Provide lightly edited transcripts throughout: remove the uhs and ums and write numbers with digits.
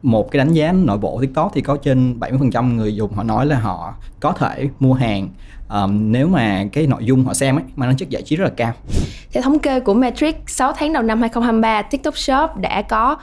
một cái đánh giá nội bộ TikTok thì có trên 70% người dùng họ nói là họ có thể mua hàng nếu mà cái nội dung họ xem ấy mang tính chất giải trí rất là cao. Theo thống kê của Metrics, 6 tháng đầu năm 2023, TikTok Shop đã có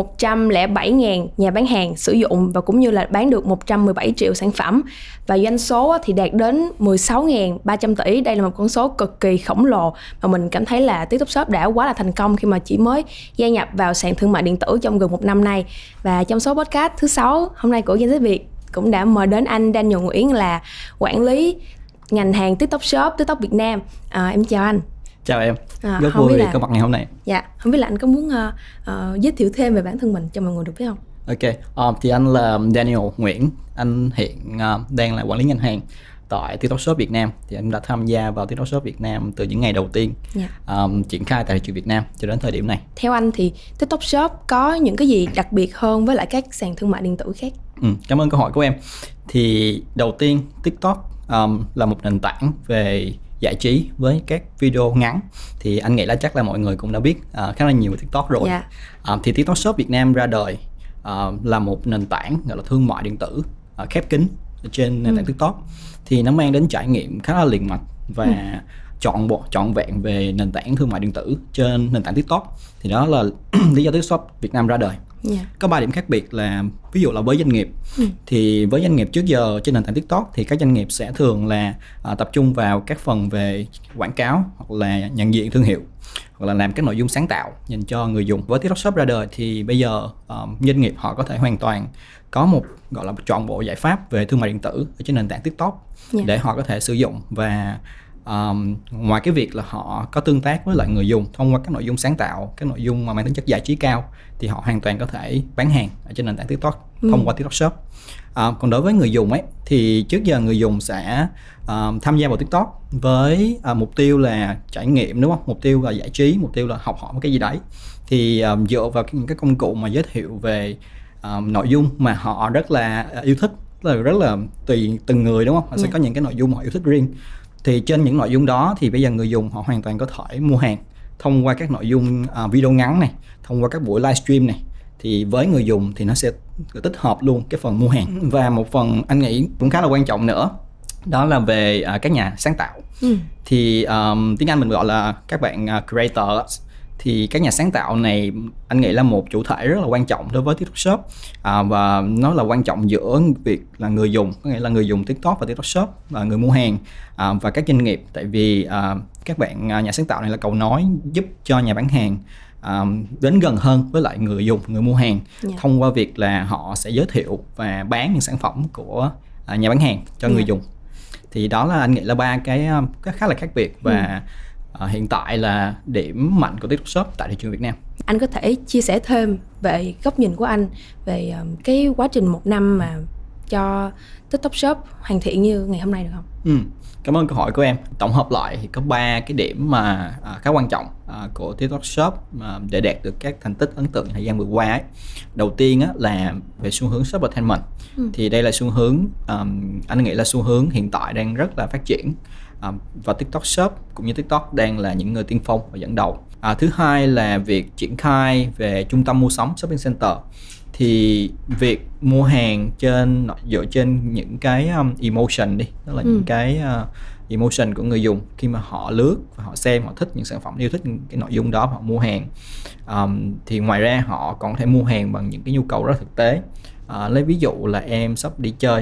107.000 nhà bán hàng sử dụng và cũng như là bán được 117 triệu sản phẩm. Và doanh số thì đạt đến 16.300 tỷ. Đây là một con số cực kỳ khổng lồ mà mình cảm thấy là TikTok Shop đã quá là thành công khi mà chỉ mới gia nhập vào sàn thương mại điện tử trong gần một năm nay. Và trong số podcast thứ 6 hôm nay của Gen Z Việt cũng đã mời đến anh Daniel Nguyễn là quản lý ngành hàng TikTok Shop, TikTok Việt Nam. Em chào anh. Chào em, rất vui vì có mặt ngày hôm nay. Dạ, không biết là anh có muốn giới thiệu thêm về bản thân mình cho mọi người được biết không? Ok, thì anh là Daniel Nguyễn, anh hiện đang là quản lý ngành hàng tại TikTok Shop Việt Nam. Thì anh đã tham gia vào TikTok Shop Việt Nam từ những ngày đầu tiên triển khai tại thị trường Việt Nam cho đến thời điểm này. Theo anh thì TikTok Shop có những cái gì đặc biệt hơn với lại các sàn thương mại điện tử khác? Cảm ơn câu hỏi của em. Thì đầu tiên TikTok là một nền tảng về giải trí với các video ngắn. Thì anh nghĩ là chắc là mọi người cũng đã biết khá là nhiều về TikTok rồi. Thì TikTok Shop Việt Nam ra đời là một nền tảng gọi là thương mại điện tử khép kín trên nền tảng TikTok. Thì nó mang đến trải nghiệm khá là liền mạch và trọn vẹn về nền tảng thương mại điện tử trên nền tảng TikTok. Thì đó là lý do TikTok Shop Việt Nam ra đời. Có 3 điểm khác biệt là ví dụ là với doanh nghiệp. Thì với doanh nghiệp trước giờ trên nền tảng TikTok thì các doanh nghiệp sẽ thường là tập trung vào các phần về quảng cáo hoặc là nhận diện thương hiệu hoặc là làm các nội dung sáng tạo dành cho người dùng. Với TikTok Shop ra đời thì bây giờ doanh nghiệp họ có thể hoàn toàn có một gọi là trọn bộ giải pháp về thương mại điện tử ở trên nền tảng TikTok để họ có thể sử dụng. Và ngoài cái việc là họ có tương tác với lại người dùng thông qua các nội dung sáng tạo, các nội dung mà mang tính chất giải trí cao, thì họ hoàn toàn có thể bán hàng ở trên nền tảng TikTok thông qua TikTok Shop. Còn đối với người dùng ấy thì trước giờ người dùng sẽ tham gia vào TikTok với mục tiêu là trải nghiệm, đúng không? Mục tiêu là giải trí, mục tiêu là học hỏi một cái gì đấy. Thì dựa vào những cái công cụ mà giới thiệu về nội dung mà họ rất là yêu thích, rất là tùy từng người, đúng không? Họ sẽ có những cái nội dung họ yêu thích riêng. Thì trên những nội dung đó thì bây giờ người dùng họ hoàn toàn có thể mua hàng thông qua các nội dung video ngắn này, thông qua các buổi livestream này. Thì với người dùng thì nó sẽ tích hợp luôn cái phần mua hàng. Và một phần anh nghĩ cũng khá là quan trọng nữa, đó là về các nhà sáng tạo. Thì tiếng Anh mình gọi là các bạn creators. Thì các nhà sáng tạo này anh nghĩ là một chủ thể rất là quan trọng đối với TikTok Shop, và nó là quan trọng giữa việc là người dùng, có nghĩa là người dùng TikTok và TikTok Shop, và người mua hàng và các doanh nghiệp. Tại vì các bạn nhà sáng tạo này là cầu nối giúp cho nhà bán hàng đến gần hơn với lại người dùng, người mua hàng thông qua việc là họ sẽ giới thiệu và bán những sản phẩm của nhà bán hàng cho người dùng. Thì đó là anh nghĩ là 3 cái khá là khác biệt và hiện tại là điểm mạnh của TikTok Shop tại thị trường Việt Nam. Anh có thể chia sẻ thêm về góc nhìn của anh về cái quá trình 1 năm mà cho TikTok Shop hoàn thiện như ngày hôm nay được không? Cảm ơn câu hỏi của em. Tổng hợp lại thì có 3 cái điểm mà khá quan trọng của TikTok Shop để đạt được các thành tích ấn tượng thời gian vừa qua ấy. Đầu tiên là về xu hướng shoppertainment. Thì đây là xu hướng anh nghĩ là xu hướng hiện tại đang rất là phát triển, và TikTok Shop cũng như TikTok đang là những người tiên phong và dẫn đầu. Thứ hai là việc triển khai về trung tâm mua sắm shopping center. Thì việc mua hàng dựa trên những cái emotion đi, đó là những cái emotion của người dùng khi mà họ lướt và họ xem, họ thích những sản phẩm, yêu thích những cái nội dung đó, họ mua hàng. Thì ngoài ra họ còn có thể mua hàng bằng những cái nhu cầu rất thực tế. Lấy ví dụ là em sắp đi chơi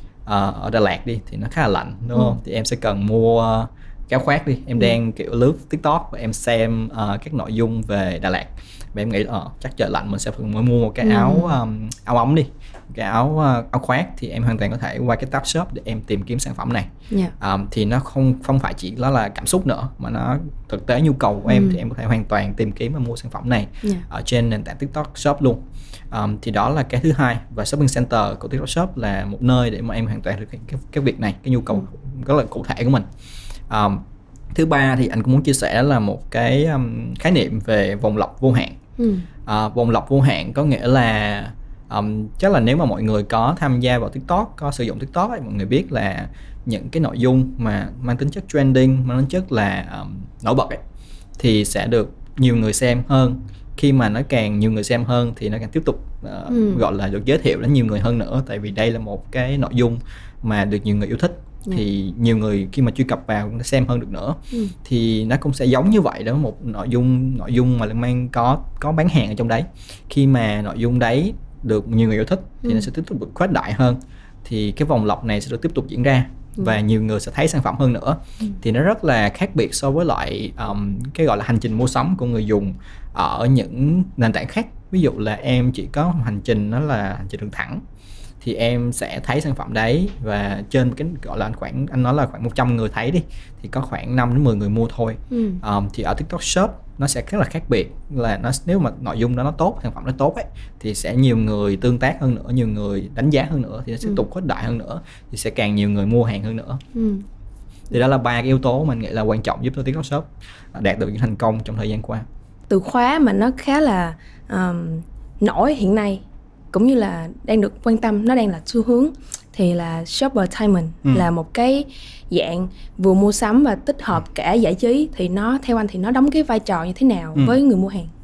ở Đà Lạt đi thì nó khá là lạnh, đúng không? Thì em sẽ cần mua cái áo khoác đi, em đang kiểu lướt TikTok và em xem các nội dung về Đà Lạt và em nghĩ chắc trời lạnh mình sẽ phải mua một cái áo ống đi, cái áo khoác. Thì em hoàn toàn có thể qua cái tab shop để em tìm kiếm sản phẩm này. Thì nó không phải chỉ đó là cảm xúc nữa, mà nó thực tế nhu cầu của em thì em có thể hoàn toàn tìm kiếm và mua sản phẩm này ở trên nền tảng TikTok Shop luôn. Thì đó là cái thứ hai. Và shopping center của TikTok Shop là một nơi để mà em hoàn toàn thực hiện cái việc này, cái nhu cầu rất là cụ thể của mình. Thứ ba thì anh cũng muốn chia sẻ là một cái khái niệm về vòng lặp vô hạn. Vòng lặp vô hạn có nghĩa là chắc là nếu mà mọi người có tham gia vào TikTok, có sử dụng TikTok ấy, mọi người biết là những cái nội dung mà mang tính chất trending, mang tính chất là nổi bật ấy, thì sẽ được nhiều người xem hơn khi mà nó càng nhiều người xem hơn thì nó càng tiếp tục gọi là được giới thiệu đến nhiều người hơn nữa, tại vì đây là một cái nội dung mà được nhiều người yêu thích. Thì nhiều người khi mà truy cập vào cũng xem hơn được nữa. Thì nó cũng sẽ giống như vậy đó, một nội dung mà mang có bán hàng ở trong đấy. Khi mà nội dung đấy được nhiều người yêu thích thì nó sẽ tiếp tục được khuếch đại hơn, thì cái vòng lọc này sẽ được tiếp tục diễn ra và nhiều người sẽ thấy sản phẩm hơn nữa. Thì nó rất là khác biệt so với lại cái gọi là hành trình mua sắm của người dùng ở những nền tảng khác. Ví dụ là em chỉ có hành trình nó là hành trình đường thẳng, thì em sẽ thấy sản phẩm đấy và trên cái gọi là khoảng, anh nói là khoảng 100 người thấy đi, thì có khoảng 5 đến 10 người mua thôi. Thì ở TikTok Shop nó sẽ rất là khác biệt, là nếu mà nội dung đó nó tốt, sản phẩm nó tốt ấy, thì sẽ nhiều người tương tác hơn nữa, nhiều người đánh giá hơn nữa, thì nó sẽ tục khuếch đại hơn nữa, thì sẽ càng nhiều người mua hàng hơn nữa. Thì đó là 3 cái yếu tố mình nghĩ là quan trọng giúp cho TikTok Shop đạt được những thành công trong thời gian qua. Từ khóa mà nó khá là nổi hiện nay, cũng như là đang được quan tâm, nó đang là xu hướng, thì là Shoppertainment là một cái dạng vừa mua sắm và tích hợp cả giải trí. Thì nó, theo anh thì nó đóng cái vai trò như thế nào với người mua hàng?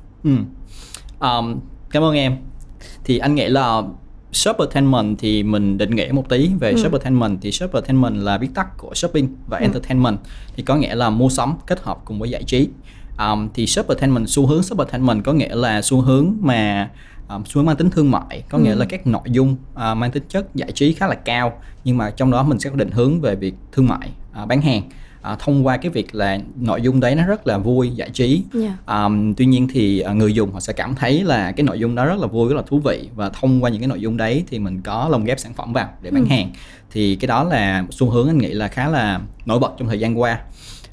Cảm ơn em. Thì anh nghĩ là Shoppertainment thì mình định nghĩa một tí về Shoppertainment. Thì Shoppertainment là viết tắt của shopping và entertainment, thì có nghĩa là mua sắm kết hợp cùng với giải trí. Thì Shoppertainment, xu hướng Shoppertainment có nghĩa là xu hướng mà xu hướng mang tính thương mại, có nghĩa là các nội dung mang tính chất giải trí khá là cao, nhưng mà trong đó mình sẽ có định hướng về việc thương mại, bán hàng, thông qua cái việc là nội dung đấy nó rất là vui, giải trí. Tuy nhiên thì người dùng họ sẽ cảm thấy là cái nội dung đó rất là vui, rất là thú vị, và thông qua những cái nội dung đấy thì mình có lồng ghép sản phẩm vào để bán hàng. Thì cái đó là xu hướng anh nghĩ là khá là nổi bật trong thời gian qua.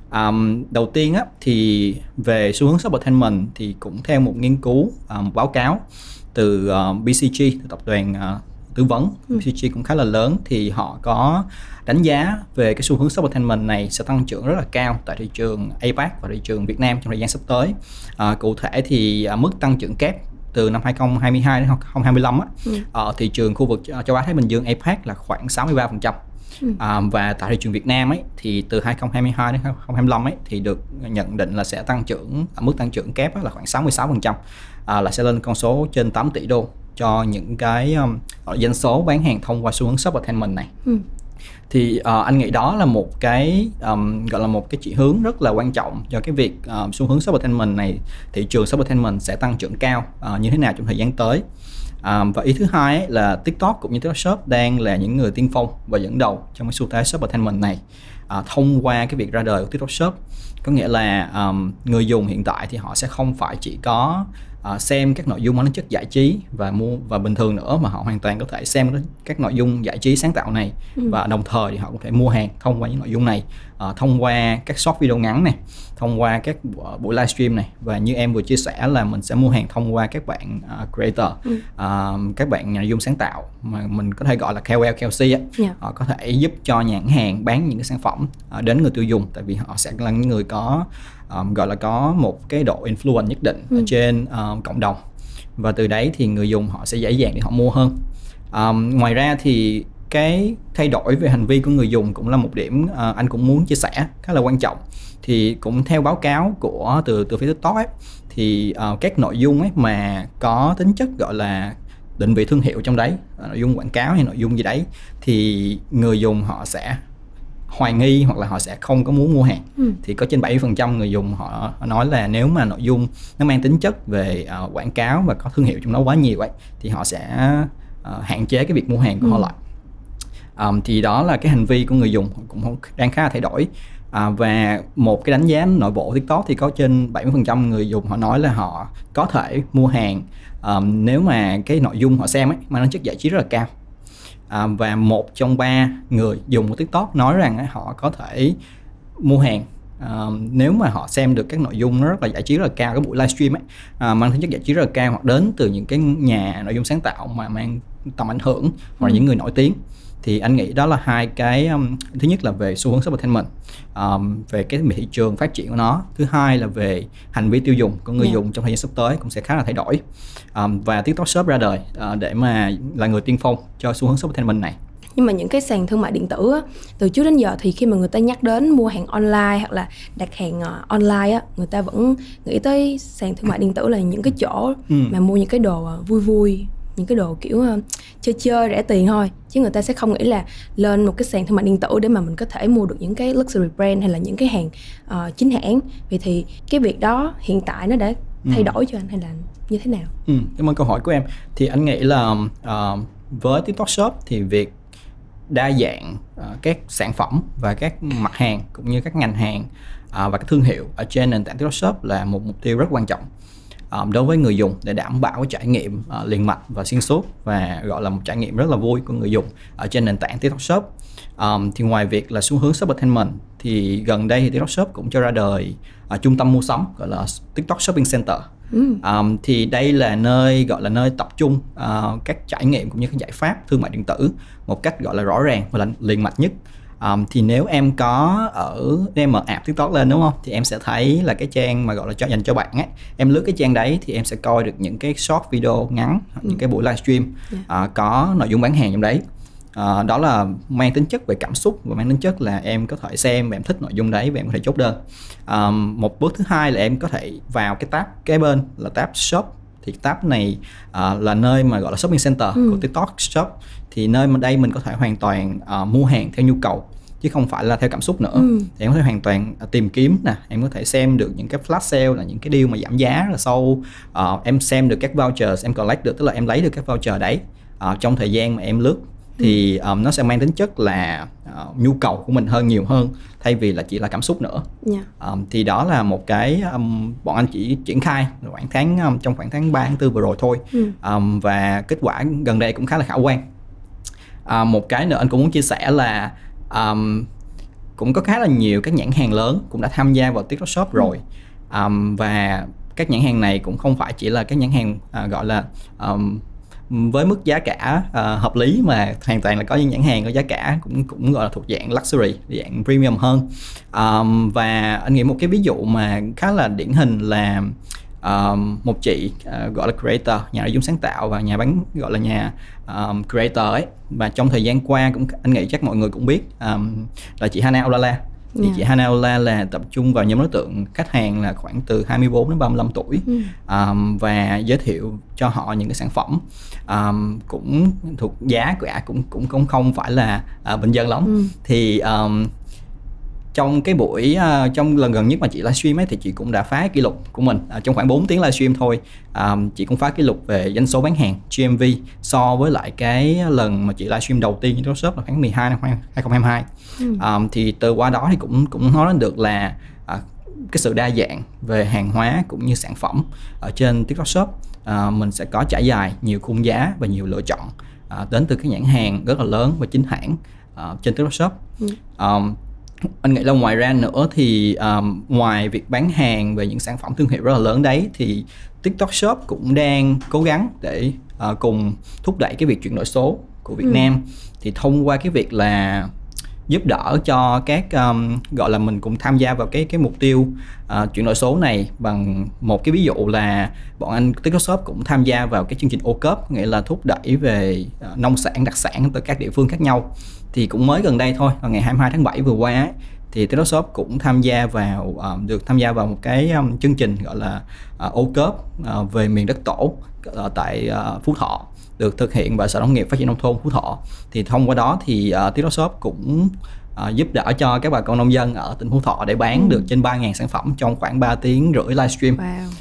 Đầu tiên á, thì về xu hướng Shoppertainment thì cũng theo một nghiên cứu, một báo cáo từ BCG, từ tập đoàn tư vấn. BCG cũng khá là lớn, thì họ có đánh giá về cái xu hướng Shoppertainment này sẽ tăng trưởng rất là cao tại thị trường APAC và thị trường Việt Nam trong thời gian sắp tới. Cụ thể thì mức tăng trưởng kép từ năm 2022 đến 2025 á, ở thị trường khu vực châu Á Thái Bình Dương APAC là khoảng 63%. Và tại thị trường Việt Nam ấy thì từ 2022 đến 2025 ấy thì được nhận định là sẽ tăng trưởng, mức tăng trưởng kép là khoảng 66%, là sẽ lên con số trên 8 tỷ đô cho những cái doanh số bán hàng thông qua xu hướng Shoppertainment này. Thì anh nghĩ đó là một cái gọi là một cái chỉ hướng rất là quan trọng cho cái việc xu hướng Shoppertainment này, thị trường Shoppertainment sẽ tăng trưởng cao như thế nào trong thời gian tới. Và ý thứ hai ấy là TikTok cũng như TikTok Shop đang là những người tiên phong và dẫn đầu trong cái xu thế Shoppertainment này, thông qua cái việc ra đời của TikTok Shop. Có nghĩa là người dùng hiện tại thì họ sẽ không phải chỉ có xem các nội dung mang tính chất giải trí và bình thường nữa, mà họ hoàn toàn có thể xem các nội dung giải trí sáng tạo này, và đồng thời thì họ có thể mua hàng thông qua những nội dung này, thông qua các short video ngắn này, thông qua các buổi livestream này, và như em vừa chia sẻ là mình sẽ mua hàng thông qua các bạn creator, các bạn nhà nội dung sáng tạo mà mình có thể gọi là KOL, KOC á. Họ có thể giúp cho nhãn hàng bán những cái sản phẩm đến người tiêu dùng, tại vì họ sẽ là những người có gọi là có một cái độ influence nhất định ở trên cộng đồng, và từ đấy thì người dùng họ sẽ dễ dàng để họ mua hơn. Ngoài ra thì cái thay đổi về hành vi của người dùng cũng là một điểm anh cũng muốn chia sẻ khá là quan trọng. Thì cũng theo báo cáo của từ phía TikTok ấy, thì các nội dung ấy mà có tính chất gọi là định vị thương hiệu trong đấy, nội dung quảng cáo hay nội dung gì đấy, thì người dùng họ sẽ hoài nghi hoặc là họ sẽ không có muốn mua hàng. Thì có trên 70% người dùng họ nói là nếu mà nội dung nó mang tính chất về quảng cáo và có thương hiệu trong đó quá nhiều ấy, thì họ sẽ hạn chế cái việc mua hàng của họ lại. Thì đó là cái hành vi của người dùng cũng đang khá là thay đổi. Và một cái đánh giá nội bộ TikTok thì có trên 70% người dùng họ nói là họ có thể mua hàng nếu mà cái nội dung họ xem ấy mang tính chất giải trí rất là cao. Và 1 trong 3 người dùng của TikTok nói rằng ấy, họ có thể mua hàng nếu mà họ xem được các nội dung nó rất là giải trí rất là cao, cái buổi livestream ấy mang tính chất giải trí rất là cao, hoặc đến từ những cái nhà nội dung sáng tạo mà mang tầm ảnh hưởng, hoặc là những người nổi tiếng. Thì anh nghĩ đó là hai cái, thứ nhất là về xu hướng Shoppertainment, về cái thị trường phát triển của nó. Thứ hai là về hành vi tiêu dùng của người dùng trong thời gian sắp tới cũng sẽ khá là thay đổi. Và TikTok Shop ra đời để mà là người tiên phong cho xu hướng Shoppertainment này. Nhưng mà những cái sàn thương mại điện tử á, từ trước đến giờ thì khi mà người ta nhắc đến mua hàng online hoặc là đặt hàng online á, người ta vẫn nghĩ tới sàn thương mại điện tử là những cái chỗ mà mua những cái đồ vui vui, những cái đồ kiểu chơi chơi rẻ tiền thôi, chứ người ta sẽ không nghĩ là lên một cái sàn thương mại điện tử để mà mình có thể mua được những cái luxury brand hay là những cái hàng chính hãng. Vậy thì cái việc đó hiện tại nó đã thay đổi cho anh hay là như thế nào? Cảm ơn câu hỏi của em. Thì anh nghĩ là với TikTok Shop thì việc đa dạng các sản phẩm và các mặt hàng cũng như các ngành hàng và các thương hiệu ở trên nền tảng TikTok Shop là một mục tiêu rất quan trọng đối với người dùng, để đảm bảo cái trải nghiệm liền mạch và xuyên suốt và gọi là một trải nghiệm rất là vui của người dùng ở trên nền tảng TikTok Shop. Thì ngoài việc là xu hướng shoppertainment thì gần đây thì TikTok Shop cũng cho ra đời trung tâm mua sắm gọi là TikTok Shopping Center. Thì đây là nơi gọi là nơi tập trung các trải nghiệm cũng như các giải pháp thương mại điện tử một cách gọi là rõ ràng và là liền mạch nhất. Thì nếu em mở app TikTok lên đúng không, thì em sẽ thấy là cái trang mà gọi là dành cho bạn ấy. Em lướt cái trang đấy thì em sẽ coi được những cái short video ngắn, những cái buổi livestream có nội dung bán hàng trong đấy. Đó là mang tính chất về cảm xúc và mang tính chất là em có thể xem và em thích nội dung đấy và em có thể chốt đơn. Một bước thứ hai là em có thể vào cái tab kế bên là tab shop. Thì tab này là nơi mà gọi là shopping center của TikTok Shop. Thì nơi mà đây mình có thể hoàn toàn mua hàng theo nhu cầu chứ không phải là theo cảm xúc nữa. Thì em có thể hoàn toàn tìm kiếm nè, em có thể xem được những cái flash sale là những cái deal mà giảm giá rất là sâu. Em xem được các vouchers, em collect được, tức là em lấy được các voucher đấy trong thời gian mà em lướt. Thì nó sẽ mang tính chất là nhu cầu của mình nhiều hơn thay vì là chỉ là cảm xúc nữa. Thì đó là một cái bọn anh chỉ triển khai trong khoảng tháng 3, tháng 4 vừa rồi thôi. Và kết quả gần đây cũng khá là khả quan. Một cái nữa anh cũng muốn chia sẻ là cũng có khá là nhiều các nhãn hàng lớn cũng đã tham gia vào TikTok Shop rồi. Và các nhãn hàng này cũng không phải chỉ là các nhãn hàng gọi là với mức giá cả hợp lý, mà hoàn toàn là có những nhãn hàng có giá cả cũng gọi là thuộc dạng luxury, dạng premium hơn. Và anh nghĩ một cái ví dụ mà khá là điển hình là một chị gọi là creator, nhà nội dung sáng tạo và nhà bán gọi là nhà creator ấy. Và trong thời gian qua cũng anh nghĩ chắc mọi người cũng biết là chị Hana Olala. Thì chị Hana Olala là tập trung vào nhóm đối tượng khách hàng là khoảng từ 24 đến 35 tuổi và giới thiệu cho họ những cái sản phẩm cũng thuộc giá cả cũng không phải là bình dân lắm. Thì trong cái buổi trong lần gần nhất mà chị livestream ấy thì chị cũng đã phá kỷ lục của mình trong khoảng 4 tiếng livestream thôi. Chị cũng phá kỷ lục về doanh số bán hàng GMV so với lại cái lần mà chị livestream đầu tiên trên TikTok Shop là tháng 12 năm 2022. Thì từ qua đó thì cũng nói đến được là cái sự đa dạng về hàng hóa cũng như sản phẩm ở trên TikTok Shop. Mình sẽ có trải dài nhiều khung giá và nhiều lựa chọn đến từ các nhãn hàng rất là lớn và chính hãng trên TikTok Shop. Anh nghĩ là ngoài ra nữa thì ngoài việc bán hàng về những sản phẩm thương hiệu rất là lớn đấy, thì TikTok Shop cũng đang cố gắng để cùng thúc đẩy cái việc chuyển đổi số của Việt Nam. Thì thông qua cái việc là giúp đỡ cho các gọi là mình cùng tham gia vào cái mục tiêu chuyển đổi số này bằng một cái ví dụ là bọn anh TikTok Shop cũng tham gia vào cái chương trình OCOP, nghĩa là thúc đẩy về nông sản đặc sản từ các địa phương khác nhau. Thì cũng mới gần đây thôi, vào ngày 22 tháng 7 vừa qua ấy, thì TikTok Shop cũng được tham gia vào một cái chương trình gọi là OCOP về miền đất tổ tại Phú Thọ, được thực hiện bởi Sở Nông nghiệp Phát triển Nông thôn Phú Thọ. Thì thông qua đó thì TikTok Shop cũng giúp đỡ cho các bà con nông dân ở tỉnh Phú Thọ để bán được trên 3.000 sản phẩm trong khoảng 3 tiếng rưỡi livestream.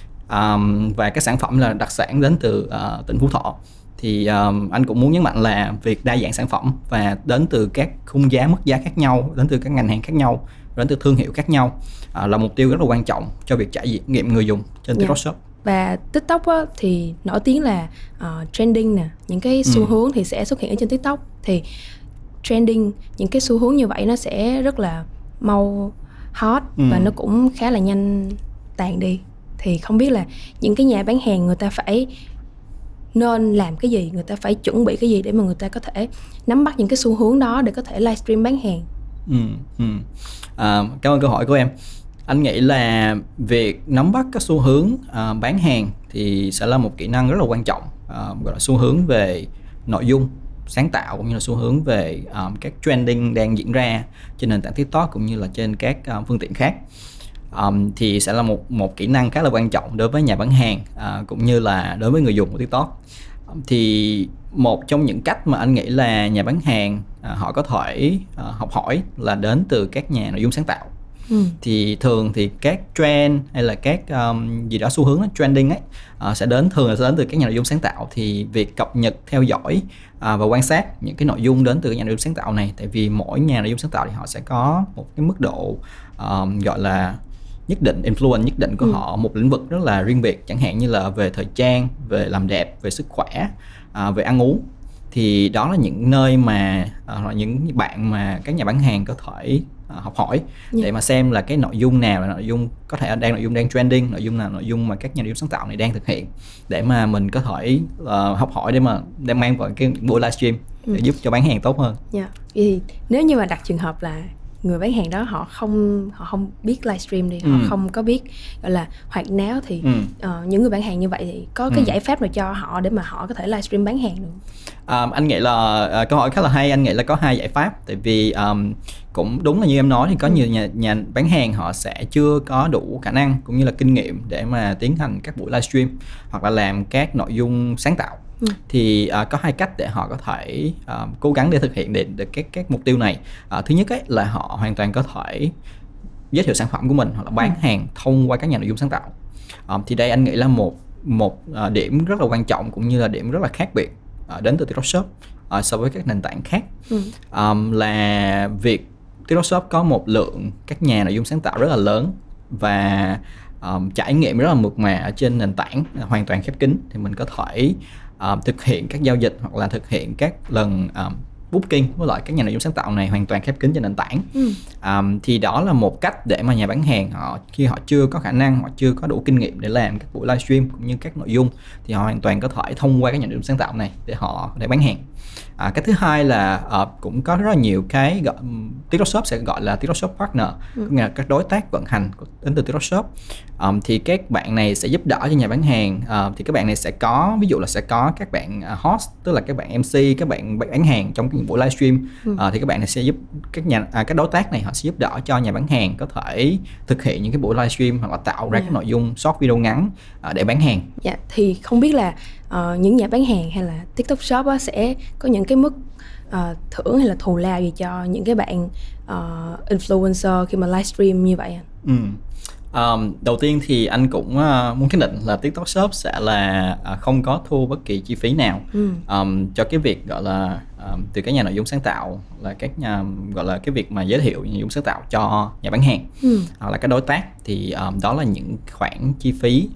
Và các sản phẩm là đặc sản đến từ tỉnh Phú Thọ. Thì anh cũng muốn nhấn mạnh là việc đa dạng sản phẩm và đến từ các khung giá, mức giá khác nhau, đến từ các ngành hàng khác nhau, đến từ thương hiệu khác nhau là mục tiêu rất là quan trọng cho việc trải nghiệm người dùng trên TikTok Shop. Và TikTok á, thì nổi tiếng là trending nè, những cái xu hướng thì sẽ xuất hiện ở trên TikTok. Thì trending, những cái xu hướng như vậy nó sẽ rất là mau hot và nó cũng khá là nhanh tàn đi. Thì không biết là những cái nhà bán hàng người ta phải nên làm cái gì, người ta phải chuẩn bị cái gì để mà người ta có thể nắm bắt những cái xu hướng đó để có thể livestream bán hàng. Cảm ơn câu hỏi của em. Anh nghĩ là việc nắm bắt các xu hướng bán hàng thì sẽ là một kỹ năng rất là quan trọng, gọi là xu hướng về nội dung sáng tạo cũng như là xu hướng về các trending đang diễn ra trên nền tảng TikTok cũng như là trên các phương tiện khác. Thì sẽ là một kỹ năng khá là quan trọng đối với nhà bán hàng cũng như là đối với người dùng của TikTok. Thì một trong những cách mà anh nghĩ là nhà bán hàng họ có thể học hỏi là đến từ các nhà nội dung sáng tạo. Thì thường thì các trend hay là các gì đó xu hướng đó, trending ấy thường là sẽ đến từ các nhà nội dung sáng tạo. Thì việc cập nhật, theo dõi và quan sát những cái nội dung đến từ các nhà nội dung sáng tạo này, tại vì mỗi nhà nội dung sáng tạo thì họ sẽ có một cái mức độ gọi là nhất định, influence nhất định của họ một lĩnh vực rất là riêng biệt, chẳng hạn như là về thời trang, về làm đẹp, về sức khỏe, về ăn uống. Thì đó là những nơi mà những bạn mà các nhà bán hàng có thể học hỏi để mà xem là cái nội dung nào là nội dung có thể nội dung đang trending, nội dung nào nội dung mà các nhà nội dung sáng tạo này đang thực hiện, để mà mình có thể học hỏi để mà đem mang vào cái buổi livestream để giúp cho bán hàng tốt hơn. Thì nếu như mà đặt trường hợp là người bán hàng đó họ không biết livestream đi, họ không có biết gọi là hoạt náo thì những người bán hàng như vậy thì có cái giải pháp nào cho họ để mà họ có thể livestream bán hàng được? Anh nghĩ là câu hỏi khá là hay. Anh nghĩ là có 2 giải pháp. Tại vì cũng đúng là như em nói thì có nhiều nhà bán hàng họ sẽ chưa có đủ khả năng cũng như là kinh nghiệm để mà tiến hành các buổi livestream hoặc là làm các nội dung sáng tạo. Thì có 2 cách để họ có thể cố gắng để thực hiện được các mục tiêu này. Thứ nhất ấy, là họ hoàn toàn có thể giới thiệu sản phẩm của mình hoặc là bán hàng thông qua các nhà nội dung sáng tạo. Thì đây anh nghĩ là một điểm rất là quan trọng cũng như là điểm rất là khác biệt đến từ TikTok Shop so với các nền tảng khác. Là việc TikTok Shop có một lượng các nhà nội dung sáng tạo rất là lớn và trải nghiệm rất là mượt mà ở trên nền tảng hoàn toàn khép kín, thì mình có thể thực hiện các giao dịch hoặc là thực hiện các lần booking với lại các nhà nội dung sáng tạo này hoàn toàn khép kín trên nền tảng. Thì đó là một cách để mà nhà bán hàng khi họ chưa có khả năng, họ chưa có đủ kinh nghiệm để làm các buổi livestream cũng như các nội dung, thì họ hoàn toàn có thể thông qua các nhà nội dung sáng tạo này để bán hàng. Cái thứ hai là cũng có rất là nhiều cái TikTok Shop sẽ gọi là TikTok Shop Partner, nghĩa là các đối tác vận hành đến từ TikTok Shop. Thì các bạn này sẽ giúp đỡ cho nhà bán hàng. Thì các bạn này sẽ có, ví dụ là sẽ có các bạn host, tức là các bạn MC, các bạn bán hàng trong cái buổi livestream. Thì các bạn này sẽ giúp các đối tác này họ sẽ giúp đỡ cho nhà bán hàng có thể thực hiện những cái buổi livestream hoặc là tạo ra các nội dung short video ngắn để bán hàng. Thì không biết là những nhà bán hàng hay là TikTok Shop sẽ có những cái mức thưởng hay là thù lao gì cho những cái bạn influencer khi mà livestream như vậy anh? Đầu tiên thì anh cũng muốn khẳng định là TikTok Shop sẽ là không có thu bất kỳ chi phí nào cho cái việc gọi là từ các nhà nội dung sáng tạo, là các nhà gọi là cái việc mà giới thiệu nội dung sáng tạo cho nhà bán hàng hoặc là các đối tác. Thì đó là những khoản chi phí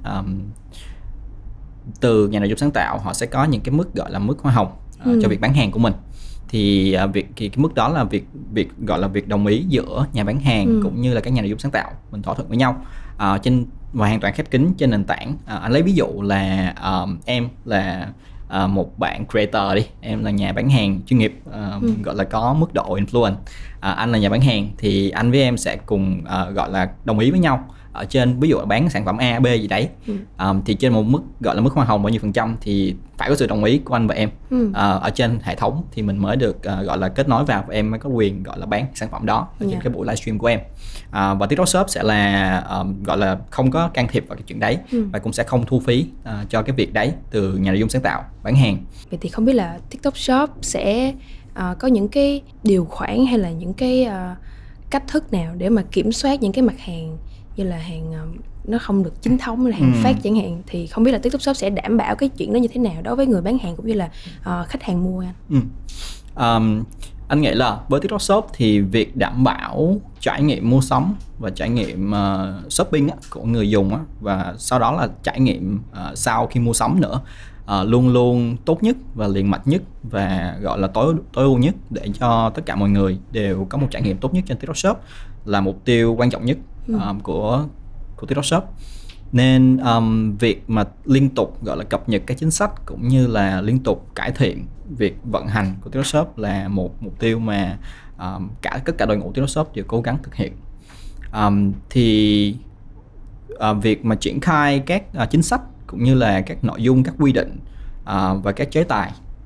từ nhà nội dung sáng tạo, họ sẽ có những cái mức gọi là mức hoa hồng cho việc bán hàng của mình. Thì cái mức đó là việc gọi là việc đồng ý giữa nhà bán hàng cũng như là các nhà nội dung sáng tạo, mình thỏa thuận với nhau trên và hoàn toàn khép kín trên nền tảng. Anh lấy ví dụ là em là một bạn creator đi, em là nhà bán hàng chuyên nghiệp, gọi là có mức độ influence. Anh là nhà bán hàng thì anh với em sẽ cùng gọi là đồng ý với nhau ở trên, ví dụ là bán sản phẩm A, B gì đấy, thì trên một mức gọi là mức hoa hồng bao nhiêu % thì phải có sự đồng ý của anh và em ở trên hệ thống thì mình mới được gọi là kết nối vào và em mới có quyền gọi là bán sản phẩm đó ở trên cái buổi livestream của em. Và TikTok Shop sẽ là gọi là không có can thiệp vào cái chuyện đấy và cũng sẽ không thu phí cho cái việc đấy từ nhà nội dung sáng tạo bán hàng. Vậy thì không biết là TikTok Shop sẽ có những cái điều khoản hay là những cái cách thức nào để mà kiểm soát những cái mặt hàng như là hàng nó không được chính thống hay là hàng fake chẳng hạn, thì không biết là TikTok Shop sẽ đảm bảo cái chuyện đó như thế nào đối với người bán hàng cũng như là khách hàng mua anh? Anh nghĩ là với TikTok Shop thì việc đảm bảo trải nghiệm mua sắm và trải nghiệm shopping của người dùng và sau đó là trải nghiệm sau khi mua sắm nữa luôn luôn tốt nhất và liền mạch nhất và gọi là tối ưu nhất để cho tất cả mọi người đều có một trải nghiệm tốt nhất trên TikTok Shop là mục tiêu quan trọng nhất của TikTok Shop. Nên việc mà liên tục gọi là cập nhật các chính sách cũng như là liên tục cải thiện việc vận hành của TikTok Shop là một mục tiêu mà tất cả đội ngũ TikTok Shop đều cố gắng thực hiện. Thì việc mà triển khai các chính sách cũng như là các nội dung, các quy định và các chế tài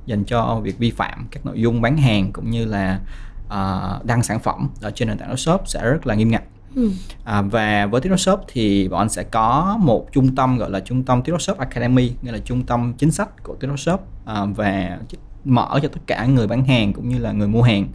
dành cho việc vi phạm các nội dung bán hàng cũng như là đăng sản phẩm ở trên nền tảng TikTok Shop sẽ rất là nghiêm ngặt. Và với TikTok Shop thì bọn anh sẽ có một trung tâm gọi là trung tâm TikTok Shop Academy, nghĩa là trung tâm chính sách của TikTok Shop, và mở cho tất cả người bán hàng cũng như là người mua hàng,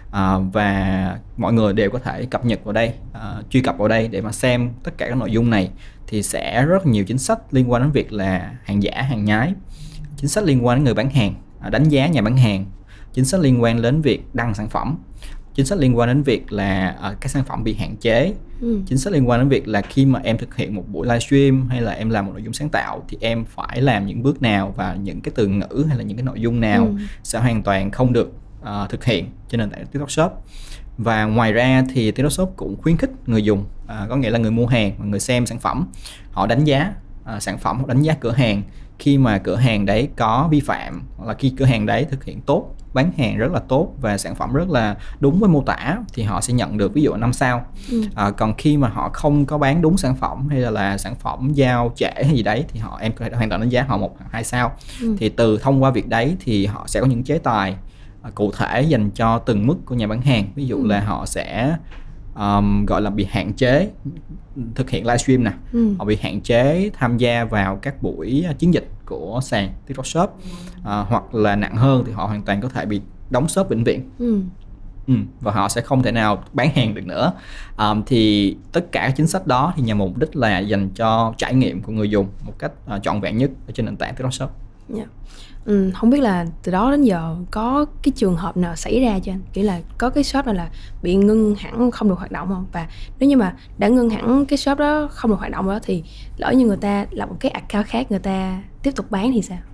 và mọi người đều có thể cập nhật vào đây, truy cập vào đây để mà xem tất cả các nội dung này. Thì sẽ rất nhiều chính sách liên quan đến việc là hàng giả, hàng nhái, chính sách liên quan đến người bán hàng, đánh giá nhà bán hàng, chính sách liên quan đến việc đăng sản phẩm, chính sách liên quan đến việc là các sản phẩm bị hạn chế, chính sách liên quan đến việc là khi mà em thực hiện một buổi livestream hay là em làm một nội dung sáng tạo thì em phải làm những bước nào và những cái từ ngữ hay là những cái nội dung nào sẽ hoàn toàn không được thực hiện trên nền tảng TikTok Shop. Và ngoài ra thì TikTok Shop cũng khuyến khích người dùng, có nghĩa là người mua hàng và người xem sản phẩm, họ đánh giá sản phẩm, họ đánh giá cửa hàng. Khi mà cửa hàng đấy có vi phạm hoặc là khi cửa hàng đấy thực hiện tốt, bán hàng rất là tốt và sản phẩm rất là đúng với mô tả thì họ sẽ nhận được ví dụ 5 sao. Còn khi mà họ không có bán đúng sản phẩm hay là sản phẩm giao trễ hay gì đấy thì em có thể hoàn toàn đánh giá họ 1 hoặc 2 sao. Thì thông qua việc đấy thì họ sẽ có những chế tài cụ thể dành cho từng mức của nhà bán hàng. Ví dụ là họ sẽ gọi là bị hạn chế thực hiện livestream nè, họ bị hạn chế tham gia vào các buổi chiến dịch của sàn TikTok Shop, hoặc là nặng hơn thì họ hoàn toàn có thể bị đóng shop vĩnh viễn. Và họ sẽ không thể nào bán hàng được nữa. Thì tất cả các chính sách đó thì nhằm mục đích là dành cho trải nghiệm của người dùng một cách trọn vẹn nhất ở trên nền tảng TikTok Shop. Không biết là từ đó đến giờ có cái trường hợp nào xảy ra cho anh, kiểu là có cái shop nào là bị ngưng hẳn không được hoạt động không? Và nếu như mà đã ngưng hẳn cái shop đó không được hoạt động đó thì lỡ như người ta lập một cái account khác, người ta tiếp tục bán thì sao?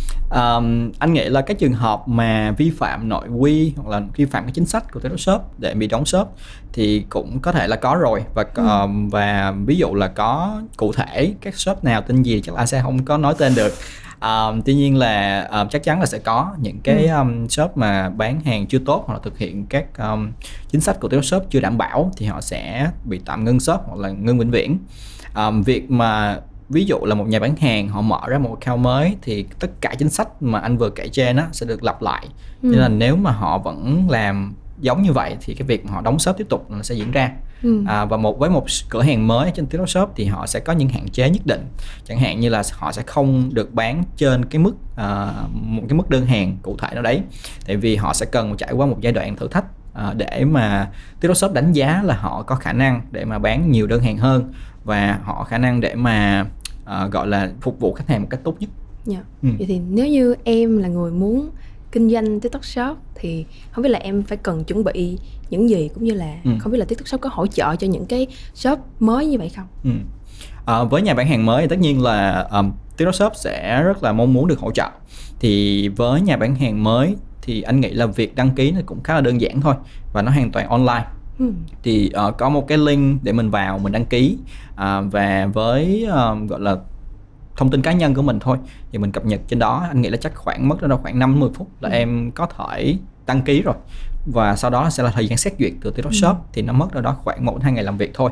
Anh nghĩ là cái trường hợp mà vi phạm nội quy hoặc là vi phạm cái chính sách của TikTok Shop để bị đóng shop thì cũng có thể là có rồi, và ví dụ là có cụ thể các shop nào tên gì chắc là anh sẽ không có nói tên được. Tuy nhiên là chắc chắn là sẽ có những cái shop mà bán hàng chưa tốt hoặc là thực hiện các chính sách của TikTok Shop chưa đảm bảo thì họ sẽ bị tạm ngưng shop hoặc là ngưng vĩnh viễn. Việc mà ví dụ là một nhà bán hàng họ mở ra một account mới thì tất cả chính sách mà anh vừa kể trên sẽ được lặp lại. Nên là nếu mà họ vẫn làm giống như vậy thì cái việc mà họ đóng shop tiếp tục nó sẽ diễn ra. Và với một cửa hàng mới trên TikTok Shop thì họ sẽ có những hạn chế nhất định, chẳng hạn như là họ sẽ không được bán trên cái mức một cái mức đơn hàng cụ thể nào đấy, tại vì họ sẽ cần trải qua một giai đoạn thử thách để mà TikTok Shop đánh giá là họ có khả năng để mà bán nhiều đơn hàng hơn và họ khả năng để mà gọi là phục vụ khách hàng một cách tốt nhất. Vậy thì nếu như em là người muốn kinh doanh TikTok Shop thì không biết là em phải cần chuẩn bị những gì, cũng như là không biết là TikTok Shop có hỗ trợ cho những cái shop mới như vậy không? Với nhà bán hàng mới thì tất nhiên là TikTok Shop sẽ rất là mong muốn được hỗ trợ. Thì với nhà bán hàng mới thì anh nghĩ là việc đăng ký nó cũng khá là đơn giản thôi và nó hoàn toàn online. Thì có một cái link để mình vào mình đăng ký, và với gọi là thông tin cá nhân của mình thôi thì mình cập nhật trên đó. Anh nghĩ là chắc mất ra khoảng 5-10 phút là em có thể đăng ký rồi, và sau đó sẽ là thời gian xét duyệt từ TikTok Shop thì nó mất ra đó khoảng 1-2 ngày làm việc thôi.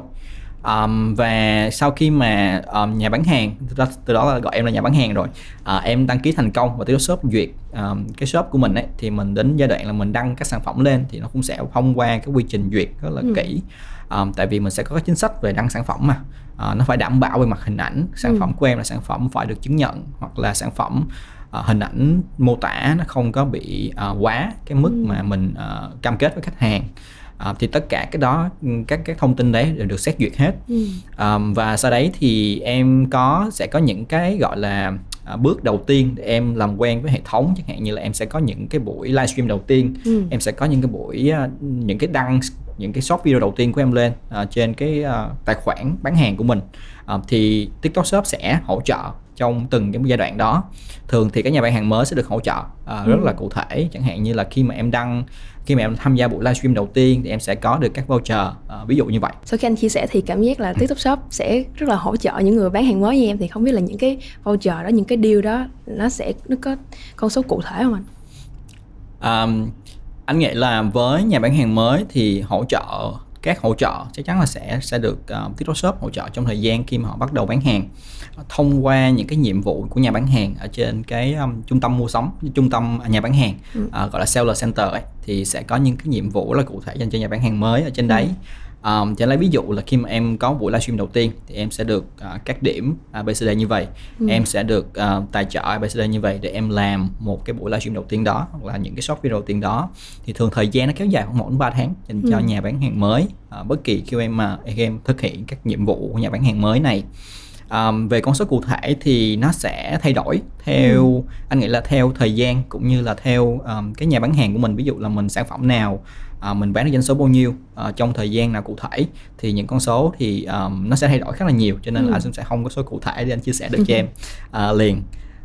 Và sau khi mà nhà bán hàng, từ đó là gọi em là nhà bán hàng rồi, em đăng ký thành công và TikTok Shop duyệt cái shop của mình ấy, thì mình đến giai đoạn là mình đăng các sản phẩm lên thì nó cũng sẽ thông qua cái quy trình duyệt rất là kỹ. Tại vì mình sẽ có cái chính sách về đăng sản phẩm mà nó phải đảm bảo về mặt hình ảnh, sản phẩm của em là sản phẩm phải được chứng nhận, hoặc là sản phẩm hình ảnh mô tả nó không có bị quá cái mức mà mình cam kết với khách hàng. Thì tất cả cái đó, các thông tin đấy đều được xét duyệt hết. Và sau đấy thì em sẽ có những cái gọi là bước đầu tiên để em làm quen với hệ thống, chẳng hạn như là em sẽ có những cái buổi livestream đầu tiên, em sẽ có những cái buổi những cái short video đầu tiên của em lên trên cái tài khoản bán hàng của mình. Thì TikTok Shop sẽ hỗ trợ trong từng cái giai đoạn đó. Thường thì các nhà bán hàng mới sẽ được hỗ trợ rất là cụ thể, chẳng hạn như là khi mà em tham gia buổi livestream đầu tiên thì em sẽ có được các voucher, ví dụ như vậy. Sau khi anh chia sẻ thì cảm giác là TikTok Shop sẽ rất là hỗ trợ những người bán hàng mới như em, thì không biết là những cái voucher đó, những cái deal đó nó có con số cụ thể không anh? Anh nghĩ là với nhà bán hàng mới thì hỗ trợ các hỗ trợ chắc chắn là sẽ được TikTok Shop hỗ trợ trong thời gian khi mà họ bắt đầu bán hàng thông qua những cái nhiệm vụ của nhà bán hàng ở trên cái trung tâm nhà bán hàng gọi là Seller Center ấy, thì sẽ có những cái nhiệm vụ là cụ thể dành cho nhà bán hàng mới ở trên đấy. Cho lấy ví dụ là khi mà em có buổi livestream đầu tiên thì em sẽ được các điểm ABCD như vậy, em sẽ được tài trợ ABCD như vậy để em làm một cái buổi livestream đầu tiên đó, hoặc là những cái short video đầu tiên đó. Thì thường thời gian nó kéo dài khoảng 1 đến 3 tháng dành cho nhà bán hàng mới, bất kỳ khi em thực hiện các nhiệm vụ của nhà bán hàng mới này. Về con số cụ thể thì nó sẽ thay đổi theo anh nghĩ là theo thời gian cũng như là theo cái nhà bán hàng của mình. Ví dụ là mình sản phẩm nào, mình bán được doanh số bao nhiêu trong thời gian nào cụ thể, thì những con số thì nó sẽ thay đổi khá là nhiều, cho nên là anh sẽ không có số cụ thể để anh chia sẻ được cho em liền.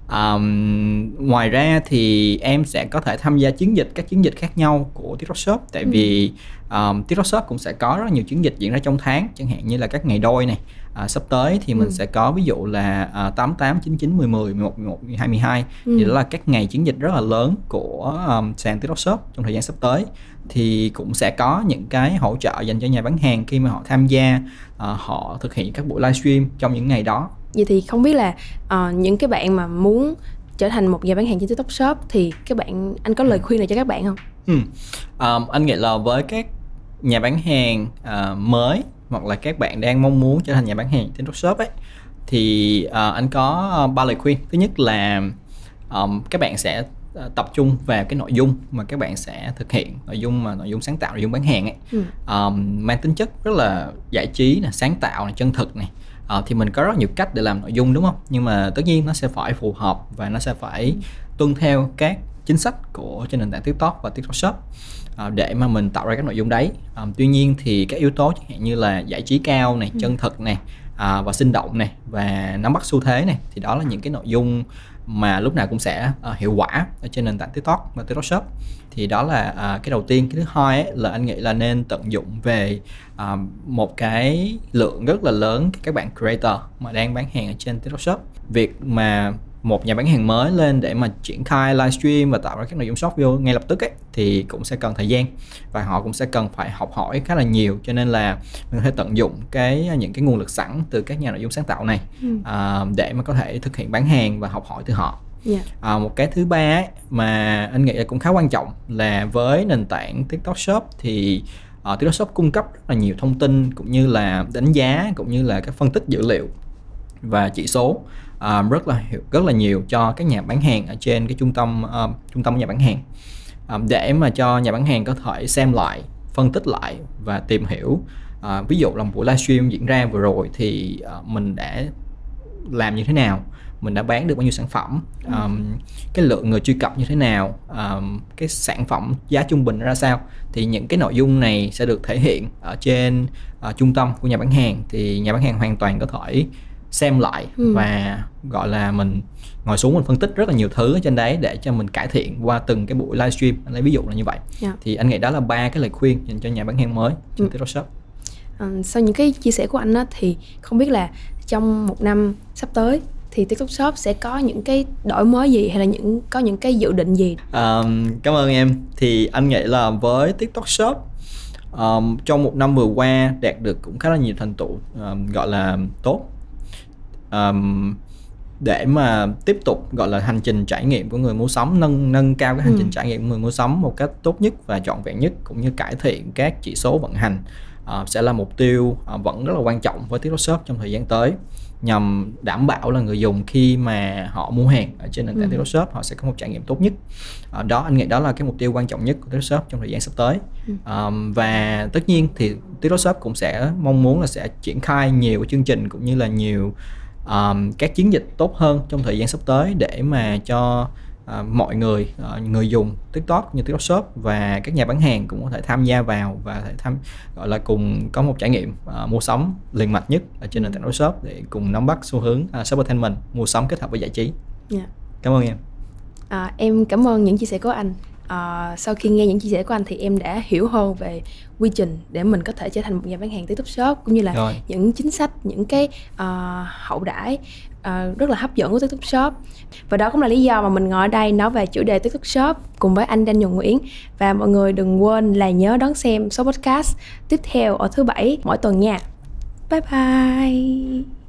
Ngoài ra thì em sẽ có thể tham gia các chiến dịch khác nhau của TikTok Shop, tại vì TikTok Shop cũng sẽ có rất nhiều chiến dịch diễn ra trong tháng, chẳng hạn như là các ngày đôi này. Sắp tới thì mình sẽ có ví dụ là 88, 99, 10, 10, 11, 11, 12, 12 thì đó là các ngày chiến dịch rất là lớn của sàn TikTok Shop trong thời gian sắp tới. Thì cũng sẽ có những cái hỗ trợ dành cho nhà bán hàng khi mà họ tham gia, họ thực hiện các buổi livestream trong những ngày đó. Vậy thì không biết là những cái bạn mà muốn trở thành một nhà bán hàng trên TikTok Shop thì anh có lời khuyên nào cho các bạn không? Anh nghĩ là với các nhà bán hàng mới, hoặc là các bạn đang mong muốn trở thành nhà bán hàng trên TikTok Shop ấy, thì anh có 3 lời khuyên. Thứ nhất là các bạn sẽ tập trung vào cái nội dung mà các bạn sẽ thực hiện, nội dung sáng tạo, nội dung bán hàng ấy, mang tính chất rất là giải trí này, sáng tạo này, chân thực này. Thì mình có rất nhiều cách để làm nội dung, đúng không? Nhưng mà tất nhiên nó sẽ phải phù hợp và nó sẽ phải tuân theo các chính sách của trên nền tảng TikTok và TikTok Shop để mà mình tạo ra các nội dung đấy. Tuy nhiên thì các yếu tố chẳng hạn như là giải trí cao này, chân thực này, và sinh động này, và nắm bắt xu thế này, thì đó là những cái nội dung mà lúc nào cũng sẽ hiệu quả ở trên nền tảng TikTok và TikTok Shop. Thì đó là cái đầu tiên. Cái thứ hai ấy, là anh nghĩ là nên tận dụng về một cái lượng rất là lớn các bạn creator mà đang bán hàng ở trên TikTok Shop. Việc mà một nhà bán hàng mới lên để mà triển khai livestream và tạo ra các nội dung short video ngay lập tức ấy, thì cũng sẽ cần thời gian và họ cũng sẽ cần phải học hỏi khá là nhiều, cho nên là mình có thể tận dụng những cái nguồn lực sẵn từ các nhà nội dung sáng tạo này để mà có thể thực hiện bán hàng và học hỏi từ họ. Một cái thứ ba ấy, mà anh nghĩ là cũng khá quan trọng là với nền tảng TikTok Shop thì TikTok Shop cung cấp rất là nhiều thông tin cũng như là đánh giá cũng như là các phân tích dữ liệu và chỉ số rất là nhiều cho các nhà bán hàng ở trên cái trung tâm nhà bán hàng, để mà cho nhà bán hàng có thể xem lại, phân tích lại và tìm hiểu. Ví dụ là một buổi livestream diễn ra vừa rồi thì mình đã làm như thế nào, mình đã bán được bao nhiêu sản phẩm, cái lượng người truy cập như thế nào, cái sản phẩm giá trung bình ra sao. Thì những cái nội dung này sẽ được thể hiện ở trên trung tâm của nhà bán hàng, thì nhà bán hàng hoàn toàn có thể xem lại và gọi là mình ngồi xuống mình phân tích rất là nhiều thứ ở trên đấy để cho mình cải thiện qua từng cái buổi livestream. Anh lấy ví dụ là như vậy. Thì anh nghĩ đó là 3 cái lời khuyên dành cho nhà bán hàng mới trên TikTok Shop. Sau những cái chia sẻ của anh á, thì không biết là trong một năm sắp tới thì TikTok Shop sẽ có những cái đổi mới gì hay là có những cái dự định gì? Cảm ơn em. Thì anh nghĩ là với TikTok Shop trong một năm vừa qua đạt được cũng khá là nhiều thành tựu gọi là tốt, để mà tiếp tục gọi là hành trình trải nghiệm của người mua sắm, nâng cao cái hành trình trải nghiệm của người mua sắm một cách tốt nhất và trọn vẹn nhất, cũng như cải thiện các chỉ số vận hành, sẽ là mục tiêu vẫn rất là quan trọng với TikTok Shop trong thời gian tới, nhằm đảm bảo là người dùng khi mà họ mua hàng ở trên nền tảng TikTok Shop họ sẽ có một trải nghiệm tốt nhất. Đó, anh nghĩ đó là cái mục tiêu quan trọng nhất của TikTok Shop trong thời gian sắp tới. Và tất nhiên thì TikTok Shop cũng sẽ mong muốn là sẽ triển khai nhiều chương trình cũng như là nhiều các chiến dịch tốt hơn trong thời gian sắp tới, để mà cho mọi người dùng TikTok như TikTok Shop và các nhà bán hàng cũng có thể tham gia vào và thể gọi là cùng có một trải nghiệm mua sắm liền mạch nhất ở trên nền tảng TikTok Shop, để cùng nắm bắt xu hướng shoppertainment, mua sắm kết hợp với giải trí. Cảm ơn em. Em cảm ơn những chia sẻ của anh. sau khi nghe những chia sẻ của anh thì em đã hiểu hơn về quy trình để mình có thể trở thành một nhà bán hàng TikTok Shop, cũng như là những chính sách, những cái hậu đãi rất là hấp dẫn của TikTok Shop. Và đó cũng là lý do mà mình ngồi ở đây nói về chủ đề TikTok Shop cùng với anh Daniel Nguyễn. Và mọi người đừng quên là nhớ đón xem số podcast tiếp theo ở thứ 7 mỗi tuần nha. Bye bye.